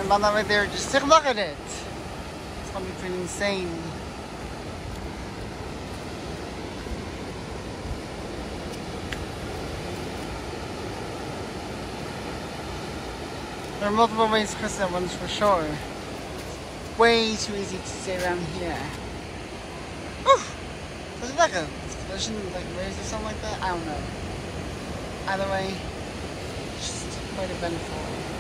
And by that right there, just take a look at it. It's gonna be pretty insane. There are multiple ways to cross that one for sure. It's way too easy to stay around here. Oof! Was it like a collision, like raise or something like that? I don't know. Either way, just quite eventful.